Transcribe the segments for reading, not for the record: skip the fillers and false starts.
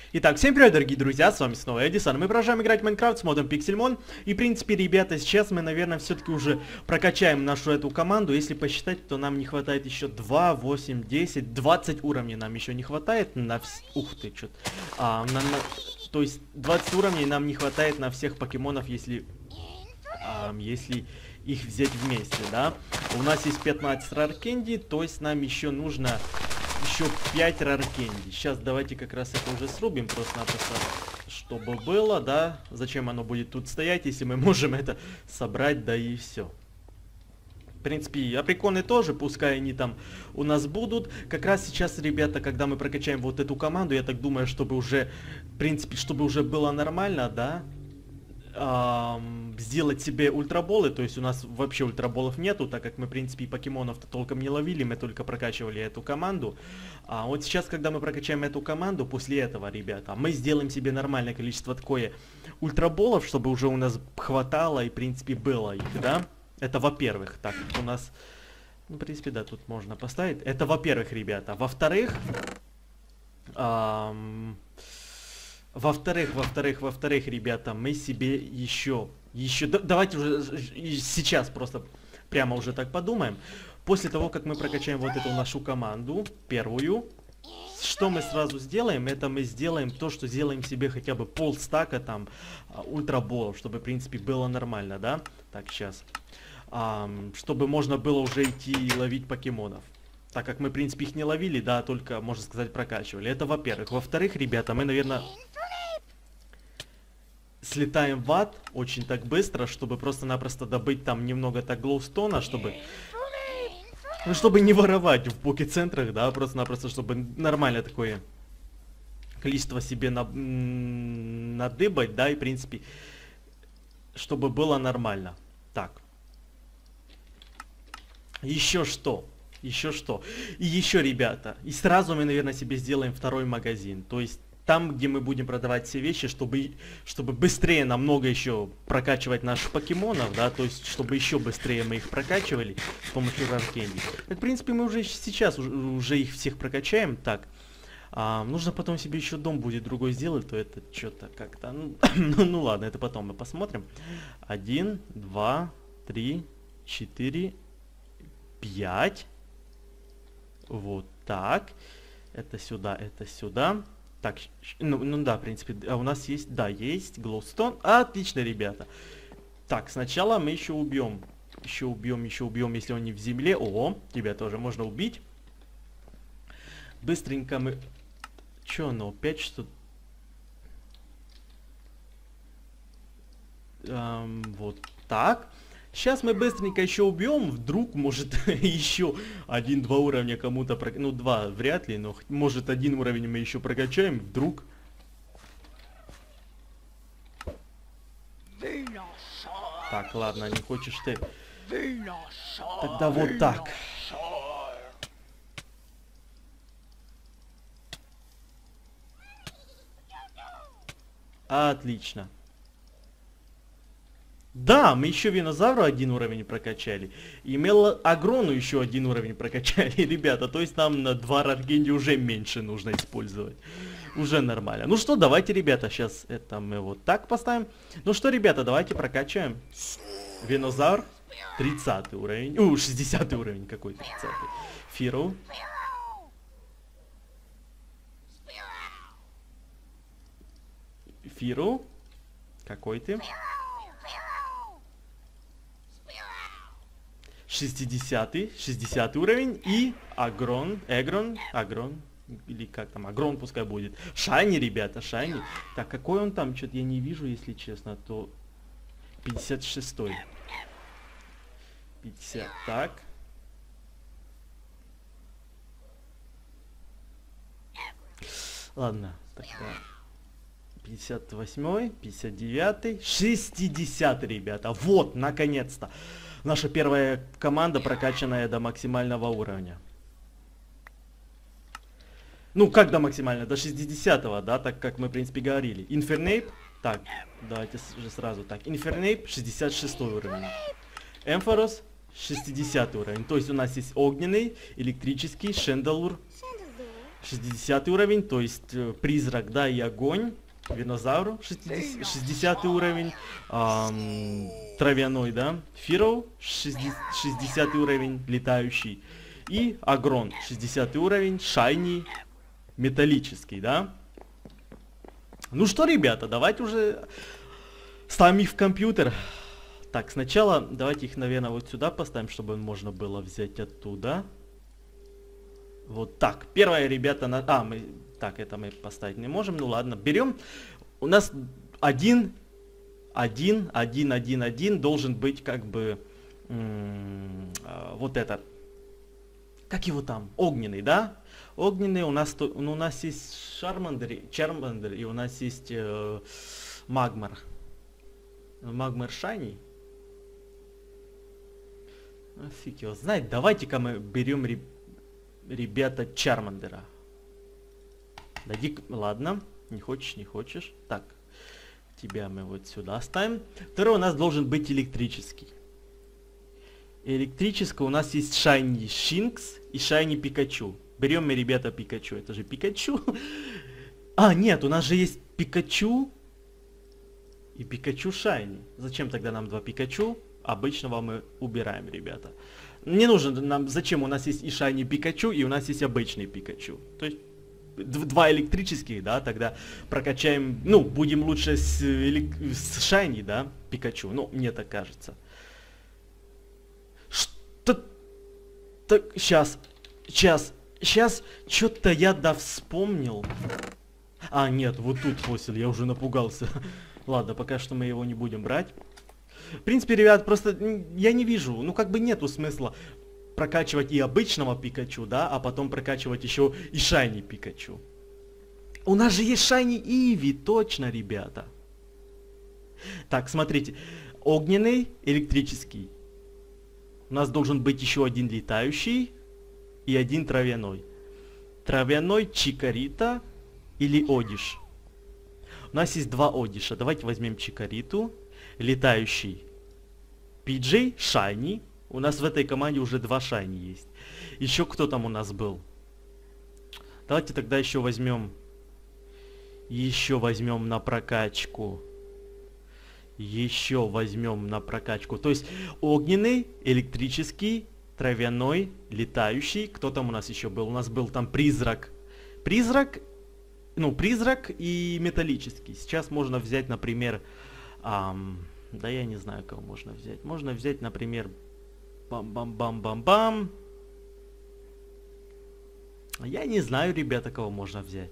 Итак, всем привет, дорогие друзья, с вами снова Эдисон. Мы продолжаем играть в Майнкрафт с модом Pixelmon. И, в принципе, ребята, сейчас мы, наверное, все-таки уже прокачаем нашу эту команду. Если посчитать, то нам не хватает еще 2, 8, 10, 20 уровней нам еще не хватает на Ух ты, что-то... То есть 20 уровней нам не хватает на всех покемонов, если их взять вместе, да. У нас есть 15 раркенди, то есть нам еще нужно... Еще 5 раркенди. Сейчас давайте как раз это уже срубим, просто-напросто, чтобы было, да. Зачем оно будет тут стоять, если мы можем это собрать, да и все. В принципе, априконы тоже, пускай они там у нас будут. Как раз сейчас, ребята, когда мы прокачаем вот эту команду, я так думаю, чтобы уже, в принципе, чтобы уже было нормально, да. Сделать себе ультраболы, то есть у нас вообще ультраболов нету, так как мы, в принципе, и покемонов-то толком не ловили, мы только прокачивали эту команду. Вот сейчас, когда мы прокачаем эту команду, после этого, ребята, мы сделаем себе нормальное количество такое ультраболов, чтобы уже у нас хватало и, в принципе, было их, да? Это во-первых. Так, у нас, ну, в принципе, да, тут можно поставить. Это во-первых, ребята. Во-вторых... Во-вторых, ребята, мы себе еще, давайте уже сейчас просто прямо уже так подумаем. После того, как мы прокачаем вот эту нашу команду, первую, что мы сразу сделаем, это мы сделаем то, что сделаем себе хотя бы полстака там ультраболов, чтобы, в принципе, было нормально, да? Так, сейчас. Чтобы можно было уже идти и ловить покемонов. Так как мы, в принципе, их не ловили, да, только, можно сказать, прокачивали. Это во-первых. Во-вторых, ребята, мы, наверное, слетаем в ад очень так быстро, чтобы просто-напросто добыть там немного так глоустона, чтобы... Ну, чтобы не воровать в поке-центрах, да, просто-напросто, чтобы нормально такое количество себе надыбать, да, и, в принципе, чтобы было нормально. Так. Еще что? Еще что? И еще, ребята, и сразу мы, наверное, себе сделаем второй магазин. То есть там, где мы будем продавать все вещи, чтобы быстрее намного еще прокачивать наших покемонов, да, то есть чтобы еще быстрее мы их прокачивали с помощью раркенди. Так, в принципе, мы уже сейчас уже их всех прокачаем. Так, нужно потом себе еще дом будет другой сделать, то это что-то как-то, ну ладно, это потом мы посмотрим. 1, 2, 3, 4, 5. Вот так. Это сюда, это сюда. Так, ну да, в принципе, у нас есть, да, есть глоустон. Отлично, ребята. Так, сначала мы еще убьем. Еще убьем, если он не в земле. О, тебя тоже можно убить. Быстренько мы... Че оно, опять что... Вот так. Сейчас мы быстренько еще убьем, вдруг, может, еще 1-2 уровня кому-то, ну 2 вряд ли, но может 1 уровень мы еще прокачаем, вдруг. Так, ладно, не хочешь ты. Тогда вот так. Отлично. Да, мы еще Венозавру 1 уровень прокачали. И Мелоагрону еще 1 уровень прокачали, ребята. То есть нам на 2 раркенди уже меньше нужно использовать. Уже нормально. Ну что, давайте, ребята, сейчас это мы вот так поставим. Ну что, ребята, давайте прокачаем. Венозавр, 30 уровень. 60 уровень, какой 30-й. Фиру. Фиру. Какой ты? 60 уровень и Агрон, или как там, Агрон пускай будет. Шайни, ребята, Шайни. Так, какой он там, что-то я не вижу, если честно, то 56-й. 50, так. Ладно, тогда 58-й, 59-й, 60, ребята. Вот, наконец-то. Наша первая команда, прокачанная до максимального уровня. Ну, как до максимального? До 60-го, да, так как мы, в принципе, говорили. Инфернейп. Так, давайте же сразу так. Инфернейп, 66 уровень. Эмфорос, 60 уровень. То есть у нас есть огненный, электрический, Шендалур, 60 уровень, то есть призрак, да, и огонь. Винозавр 60 уровень. Травяной, да. Фироу 60 уровень, летающий. И Агрон 60 уровень, шайни, металлический, да. Ну что, ребята, давайте уже ставим их в компьютер. Так, сначала давайте их, наверное, вот сюда поставим, чтобы можно было взять оттуда. Вот так. Первое, ребята, мы... Так, это мы поставить не можем. Ну ладно, берем. У нас один должен быть как бы... вот этот. Как его там? Огненный, да? Огненный у нас есть Чармандер, и у нас есть Магмар. Магмар Шайни. Ну, фиг его знает. Давайте-ка мы берем, ребята, Чармандера. Ладно, не хочешь. Так, тебя мы вот сюда оставим. Второй у нас должен быть электрический. Электрический у нас есть Шайни Шинкс и Шайни Пикачу. Берем мы, ребята, Пикачу. Это же Пикачу. А, нет, у нас же есть Пикачу и Пикачу Шайни. Зачем тогда нам два Пикачу? Обычного мы убираем, ребята. Не нужно нам, зачем? У нас есть и Шайни Пикачу, и у нас есть обычный Пикачу. То есть два электрических, да, тогда прокачаем, ну, будем лучше с Шайни, да, Пикачу. Ну, мне так кажется. Что? Так, сейчас, что-то я вспомнил. А, нет, вот тут фосиль, я уже напугался. Ладно, пока что мы его не будем брать. В принципе, ребят, просто я не вижу, ну как бы нету смысла прокачивать и обычного Пикачу, да, а потом прокачивать еще и Шайни Пикачу. У нас же есть Шайни Иви, точно, ребята. Так, смотрите, огненный, электрический. У нас должен быть еще один летающий и один травяной. Травяной Чикарита или Одиш. У нас есть два Одиша. Давайте возьмем Чикариту. Летающий Пиджей, Шайни. У нас в этой команде уже два Шайни есть. Еще кто там у нас был? Давайте тогда еще возьмем на прокачку. То есть огненный, электрический, травяной, летающий. Кто там у нас еще был? У нас был там призрак. Призрак и металлический. Сейчас можно взять, например... да я не знаю, кого можно взять. Можно взять, например, бам-бам-бам-бам-бам. Я не знаю, ребята, кого можно взять.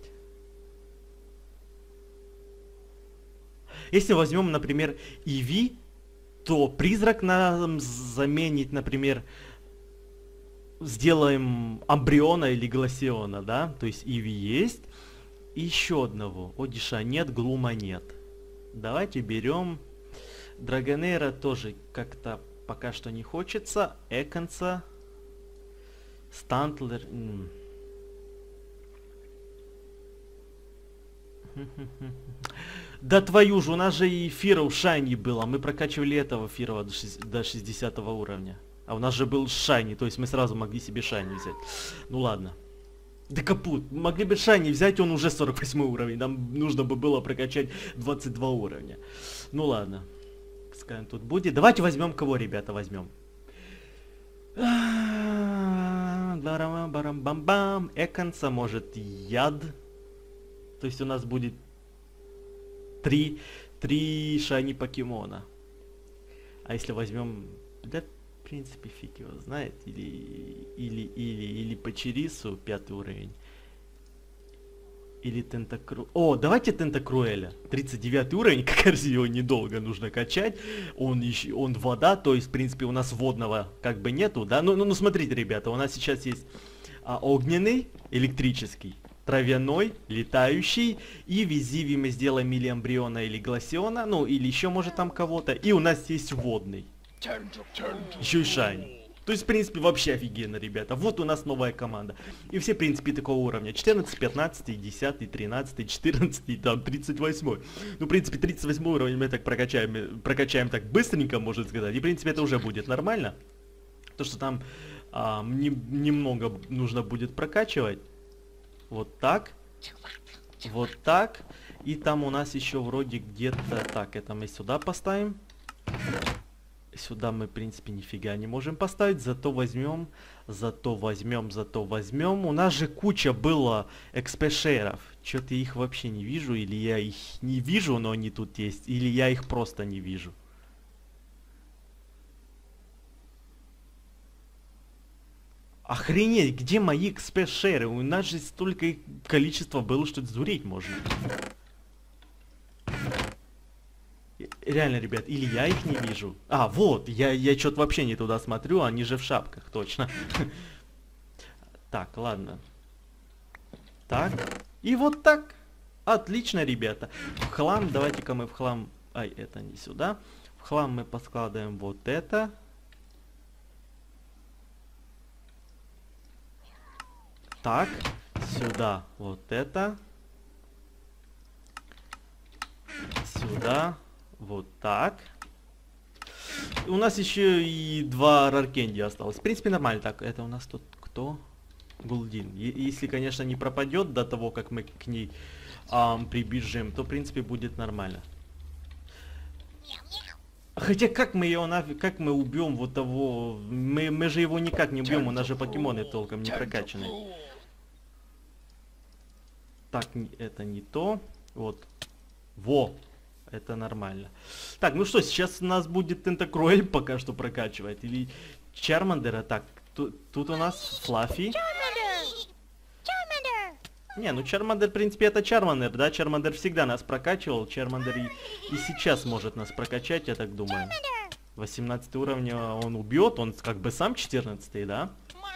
Если возьмем, например, Иви, то призрак нам заменит, например, сделаем Амбриона или Гласиона, да? То есть Иви есть. И еще одного. Одиша нет, Глума нет. Давайте берем Драгонейра, тоже как-то пока что не хочется. Эконса, Стантлер. Да твою же, у нас же и Фироу Шайни было. Мы прокачивали этого Фироу до 60 уровня. А у нас же был Шайни, то есть мы сразу могли себе Шайни взять. Ну ладно. Да капут, могли бы Шайни взять, он уже 48 уровень. Нам нужно бы было прокачать 22 уровня. Ну ладно. Пускай он тут будет. Давайте возьмем кого, ребята, возьмем. Барам-барам-бам-бам. Эконса, может, яд. То есть у нас будет три Шайни покемона. А если возьмем... Да, в принципе, фиг его знает. Или Пачерису, 5 уровень. Или Тентакру... О, давайте Тентакруэля. 39 уровень, как раз его недолго нужно качать. Он вода, то есть, в принципе, у нас водного как бы нету, да? Ну, смотрите, ребята, у нас сейчас есть огненный, электрический, травяной, летающий. И в Зиви мы сделаем или Амбриона, или Гласиона, ну, или еще, может, там кого-то. И у нас есть водный. Еще и Шайни. То есть, в принципе, вообще офигенно, ребята. Вот у нас новая команда. И все, в принципе, такого уровня. 14, 15, 10, 13, 14, там, 38. Ну, в принципе, 38 уровень мы так прокачаем так быстренько, можно сказать. И, в принципе, это уже будет нормально. То, что там немного нужно будет прокачивать. Вот так. Вот так. И там у нас еще вроде где-то... Так, это мы сюда поставим. Сюда мы, в принципе, нифига не можем поставить. Зато возьмем. У нас же куча было экспешеров. Что-то их вообще не вижу. Или я их не вижу, но они тут есть. Или я их просто не вижу. Охренеть, где мои экспешеры? У нас же столько их количества было, что сдуреть можно. Реально, ребят, или я их не вижу. А, вот, я что-то вообще не туда смотрю, они же в шапках, точно. Так, ладно. Так, и вот так. Отлично, ребята. В хлам, давайте-ка мы в хлам... Ай, это не сюда. В хлам мы поскладываем вот это. Так, сюда вот это. Сюда. Вот так. У нас еще и 2 раркенди осталось. В принципе, нормально. Так, это у нас тут кто? Гулдин. Если, конечно, не пропадет до того, как мы к ней прибежим, то, в принципе, будет нормально. Хотя, как мы ее нафиг, как мы убьем вот того... Мы же его никак не убьем, у нас же покемоны толком не прокачаны. Так, это не то. Вот. Во! Это нормально. Так, ну что, сейчас у нас будет Тентакруэль пока что прокачивать. Или Чармандера. Так, тут у нас Флаффи. Не, ну Чармандер, в принципе, это Чармандер, да? Чармандер всегда нас прокачивал. Чармандер и сейчас может нас прокачать, я так думаю. 18 уровня он убьет, он как бы сам 14, да?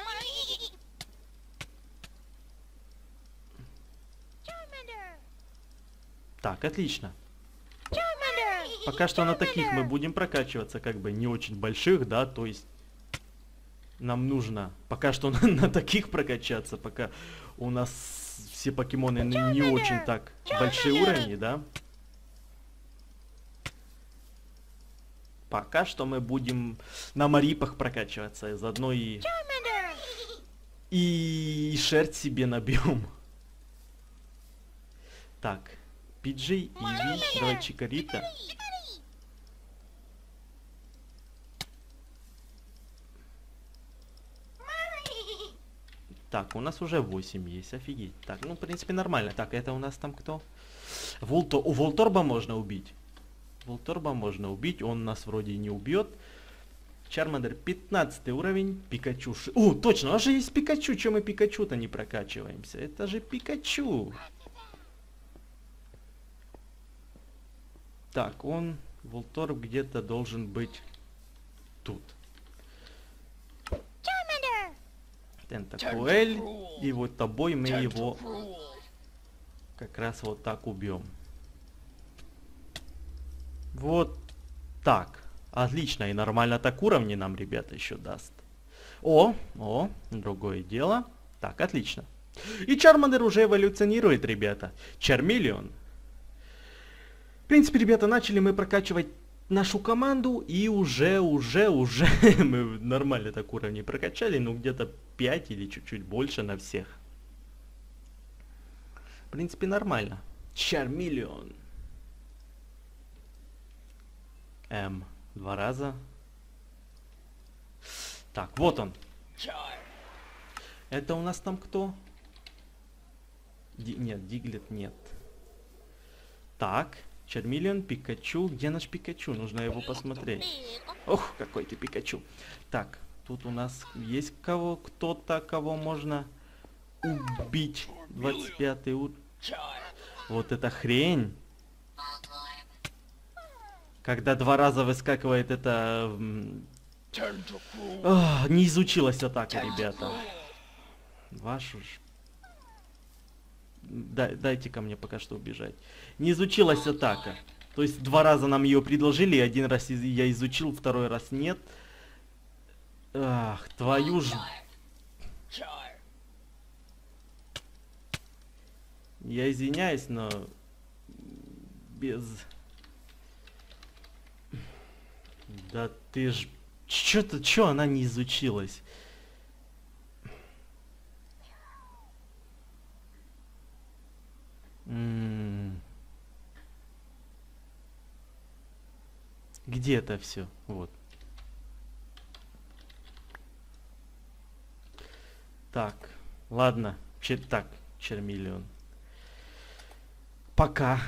Так, отлично. Пока что на таких мы будем прокачиваться, как бы не очень больших, да, то есть нам нужно пока что на таких прокачаться, пока у нас все покемоны не очень так большие уровни, да. Пока что мы будем на Марипах прокачиваться, заодно и шерсть себе набьем. Так, Пиджей, Иви, давай Чикарита. Так, у нас уже 8 есть, офигеть. Так, ну, в принципе, нормально. Так, это у нас там кто? У Волторба можно убить. Волторба можно убить, он нас вроде не убьет. Чармандер 15 уровень, Пикачу... О, точно, у нас же есть Пикачу, чем мы Пикачу-то не прокачиваемся? Это же Пикачу. Так, Волторб где-то должен быть тут. Тентакруэль, и вот тобой мы его как раз вот так убьем. Вот так. Отлично, и нормально так уровни нам, ребята, еще даст. О, другое дело. Так, отлично. И Чармандер уже эволюционирует, ребята. Чармиллион. В принципе, ребята, начали мы прокачивать нашу команду, и уже мы нормально так уровни прокачали, ну где-то 5 или чуть-чуть больше на всех. В принципе, нормально. Чармиллион. 2 раза. Так, вот он. Это у нас там кто? Нет, Диглет нет. Так, Чармиллион, Пикачу. Где наш Пикачу? Нужно его посмотреть. Ох, какой ты Пикачу. Так, тут у нас есть кто-то, кого можно убить. 25 уровень. Вот эта хрень. Когда 2 раза выскакивает это... не изучилась атака, ребята. Вашу ж... Дайте-ка мне пока что убежать. Не изучилась атака. То есть 2 раза нам ее предложили, 1 раз я изучил, 2 раз нет. Ах, твою ж... Я извиняюсь, но... Без... Да ты ж... Чё она не изучилась? Где это все? Вот. Так, ладно. Так, Чермиллион. Пока.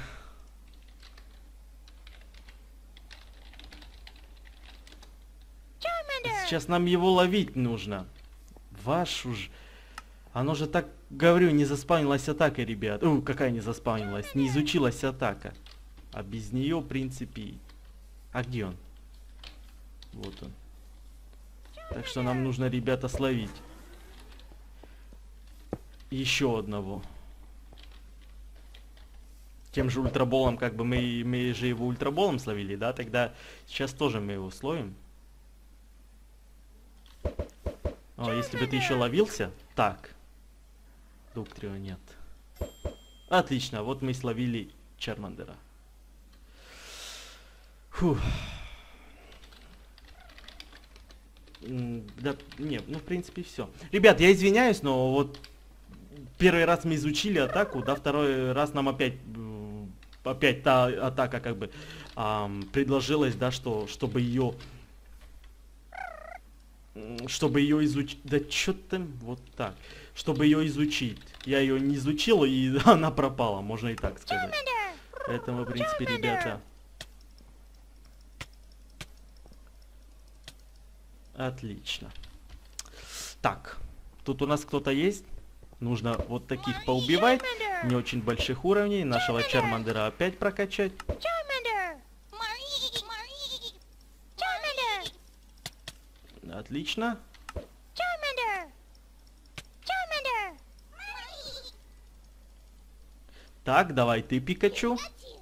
Сейчас нам его ловить нужно. Вашу ж... Оно же так, говорю, не заспавнилась атака, ребят. Какая не заспавнилась? Не изучилась атака. А без нее, в принципе... А где он? Вот он. Так что нам нужно, ребята, словить. Еще одного. Тем же ультраболом, как бы мы же его ультраболом словили, да? Тогда сейчас тоже мы его словим. О, если бы ты еще ловился. Так. Дуктрио нет. Отлично, вот мы словили Чармандера. Фух. Да, нет, ну в принципе все. Ребят, я извиняюсь, но вот первый раз мы изучили атаку, да, второй раз нам опять та атака как бы предложилась, да, чтобы ее изучить. Да что там, вот так. Чтобы ее изучить. Я ее не изучил, и она пропала, можно и так сказать. Поэтому, в принципе, ребята... Отлично. Так, тут у нас кто-то есть. Нужно вот таких поубивать. Не очень больших уровней. Нашего Чармандера опять прокачать. Отлично. Так, давай ты, Пикачу.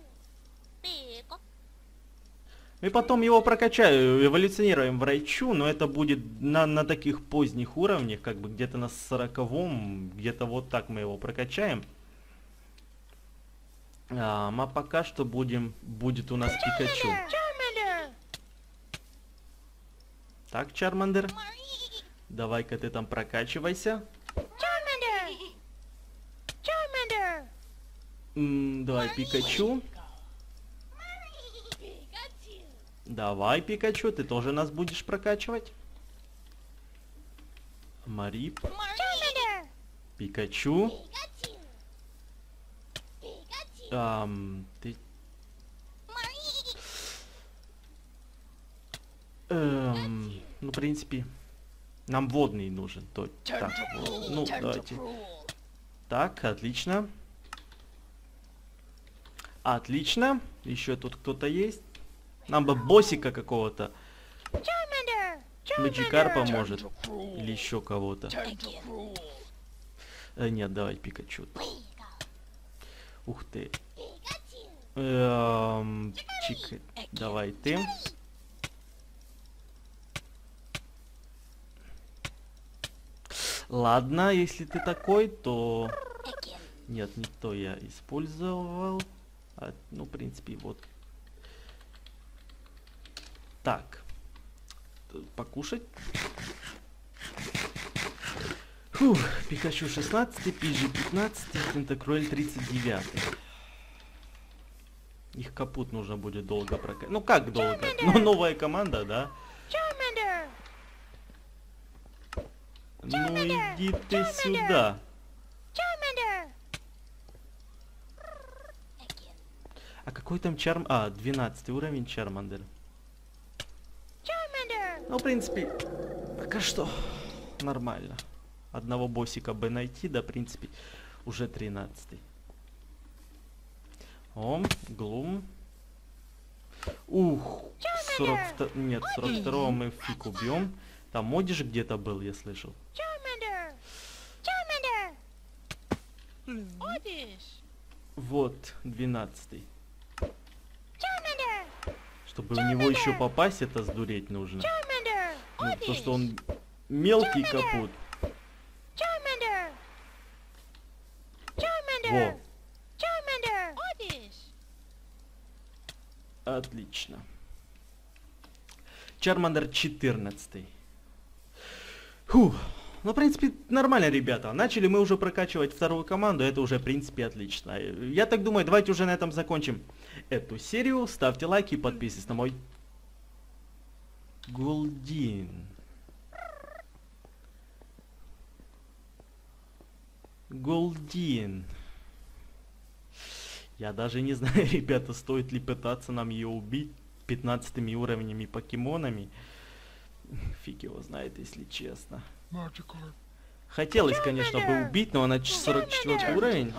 Мы потом его прокачаем, эволюционируем в Райчу, но это будет на таких поздних уровнях, как бы где-то на 40-м, где-то вот так мы его прокачаем. А пока что будет у нас Пикачу. Так, Чармандер, давай-ка ты там прокачивайся. Давай, Пикачу. Давай, Пикачу, ты тоже нас будешь прокачивать. Марип. Пикачу. Ты... ну, в принципе, нам водный нужен. Так, ну, давайте. Так, отлично. Отлично. Еще тут кто-то есть. Нам бы боссика какого-то. Маджикарпа может. Или еще кого-то. Нет, давай Пикачу. Ух ты. Давай ты. Ладно, если ты такой, то... Нет, не то я использовал. Ну, в принципе, вот. Так. Покушать. Фух, Пикачу 16, Пиджи 15, Тентакруэль 39. Их капут нужно будет долго прокачать. Ну как долго? Ну новая команда, да? Ну иди ты сюда. А какой там Чарм... 12 уровень Чармандер. Ну, в принципе, пока что нормально. Одного боссика бы найти, да, в принципе, уже 13-й. Глум. Ух, 42... Нет, 42-го мы фиг убьем. Там Модиш где-то был, я слышал. Вот, 12-й. Чтобы в него еще попасть, это сдуреть нужно. Ну, то, что он мелкий капут. Во. Отлично. Чармандер 14. Фух. Ну, в принципе, нормально, ребята. Начали мы уже прокачивать вторую команду, это уже, в принципе, отлично. Я так думаю, давайте уже на этом закончим эту серию. Ставьте лайки и подписывайтесь на мой Голдин. Голдин. Я даже не знаю, ребята, стоит ли пытаться нам ее убить 15 уровнями покемонами. Фиг его знает, если честно. Хотелось, конечно, бы убить, но она 44 уровень.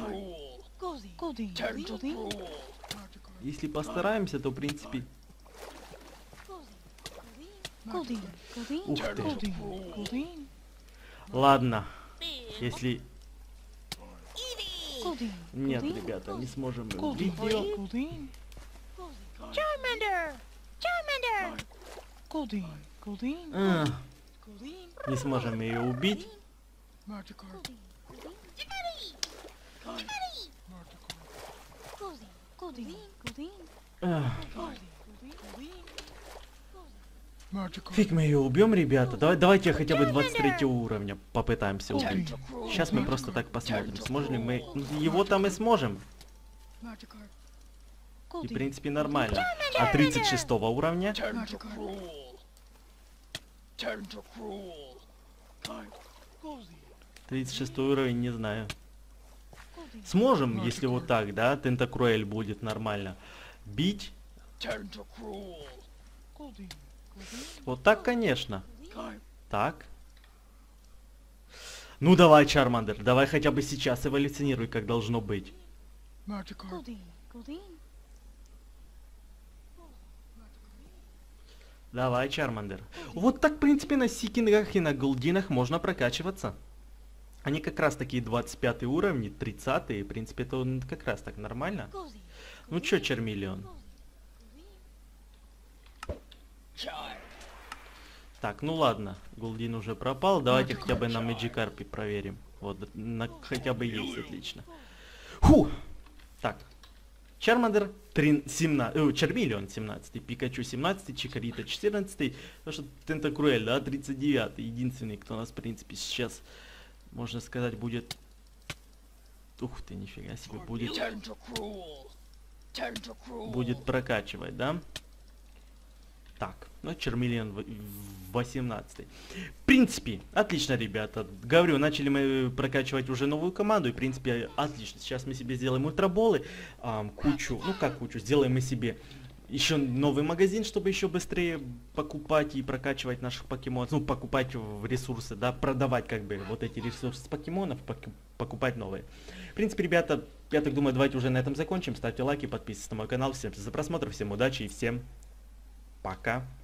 Если постараемся, то, в принципе... Ух ты. Ладно. Если... Нет, ребята, не сможем мы убить ее. Не сможем ее убить. Фиг мы ее убьем, ребята. Давайте хотя бы 23 уровня попытаемся убить. Сейчас мы просто так посмотрим, сможем ли мы... Его там и сможем. И, в принципе, нормально. А 36 уровня... 36 уровень, не знаю. Сможем, если вот так, да, Тентакруэль будет нормально бить. Вот так, конечно. Так. Ну давай, Чармандер, давай хотя бы сейчас эволюционируй, как должно быть. Давай, Чармандер. Вот так, в принципе, на Сикингах и на Голдинах можно прокачиваться. Они как раз такие 25 уровни, 30, в принципе, это как раз так нормально. Ну чё, Чармиллион? Так, ну ладно, Голдин уже пропал, давайте хотя бы на Мэджикарпе проверим. Вот, хотя бы есть, отлично. Фу! Так, Чармандер 17, Чармиллион 17, Пикачу 17, Чикарита 14, потому что Тентакруэль, да, 39, единственный, кто у нас, в принципе, сейчас, можно сказать, будет... Ух ты, нифига себе, будет прокачивать, да? Так, ну, Чармиллион 18. В принципе, отлично, ребята. Говорю, начали мы прокачивать уже новую команду, и, в принципе, отлично. Сейчас мы себе сделаем ультраболы, кучу, ну как кучу, сделаем мы себе еще новый магазин, чтобы еще быстрее покупать и прокачивать наших покемонов. Ну, покупать ресурсы, да, продавать как бы вот эти ресурсы с покемонов, покупать новые. В принципе, ребята, я так думаю, давайте уже на этом закончим. Ставьте лайки, подписывайтесь на мой канал. Всем за просмотр, всем удачи и всем пока.